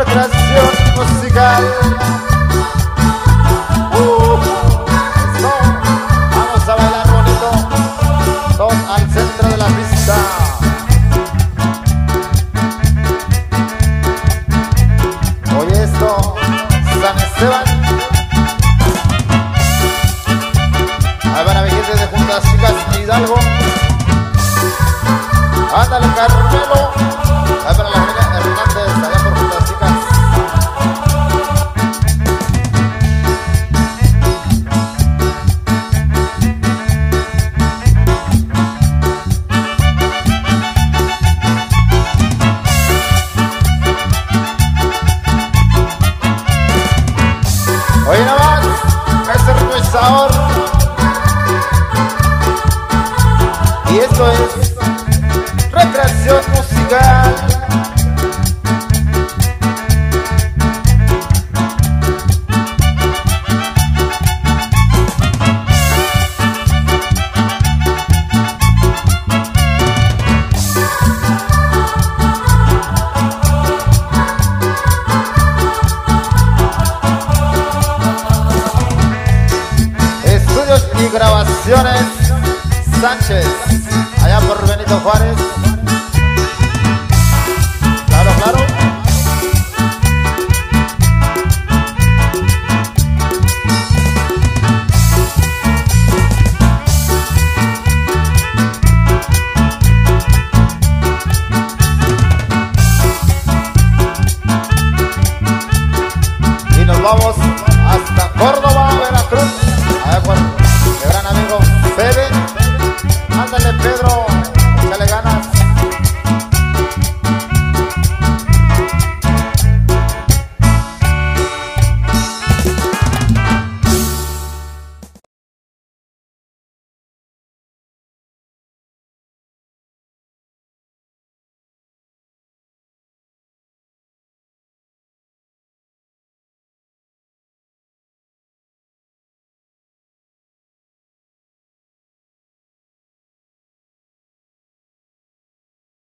recreación musical. Eso. Vamos a bailar bonito. Todos al centro de la pista. Oye esto, San Esteban. Ahí van a mi gente de Juntas Chicas Hidalgo. Ándale, Carmelo. Ahí para la familia Hernández, allá por Juntas Chicas. Oye, nada más, este ritmo es sabor. Y esto es recreación musical. Estudios y grabaciones Sánchez, allá por Benito Juárez.